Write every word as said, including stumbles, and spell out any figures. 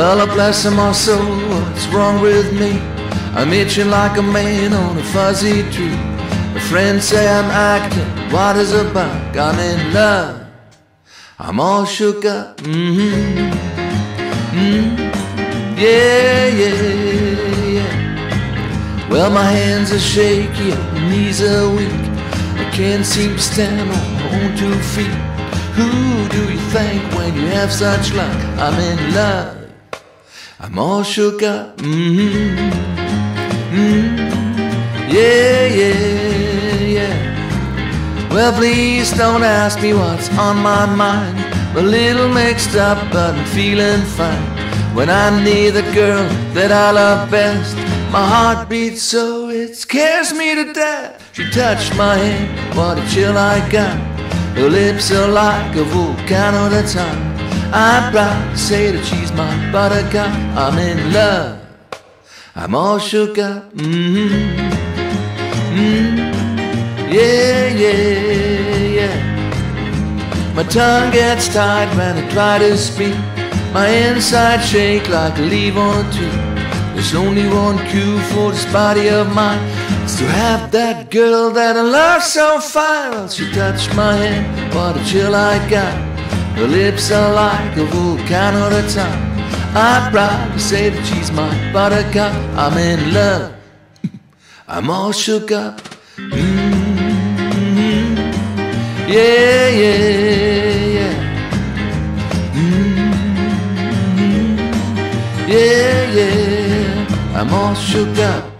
Well, bless my soul, what's wrong with me? I'm itching like a man on a fuzzy tree. My friends say I'm acting, what is a bug? I'm in love, I'm all shook up. Mm-hmm. Mm-hmm. Yeah, yeah, yeah. Well, my hands are shaky, my knees are weak. I can't seem to stand on my own two feet. Who do you think when you have such luck? I'm in love, I'm all shook up. Mm-hmm. Mm-hmm. Yeah, yeah, yeah. Well, please don't ask me what's on my mind. I'm a little mixed up, but I'm feeling fine. When I'm near the girl that I love best, my heart beats so it scares me to death. She touched my hand, what a chill I got. Her lips are like a volcano that's hot. I'm proud to say that she's my buttercup. I'm in love, I'm all shook up. Mm-hmm. Mm-hmm. Yeah, yeah, yeah. My tongue gets tied when I try to speak. My inside shake like a leaf on a tree. There's only one cue for this body of mine. It's to have that girl that I love so fine. Well, she touched my hand, what a chill I got. Her lips are like a volcano that's hot. I'm proud to say that she's my buttercup. I'm in love, I'm all shook up. Mm-hmm. Yeah, yeah, yeah. Mm-hmm. Yeah, yeah, I'm all shook up.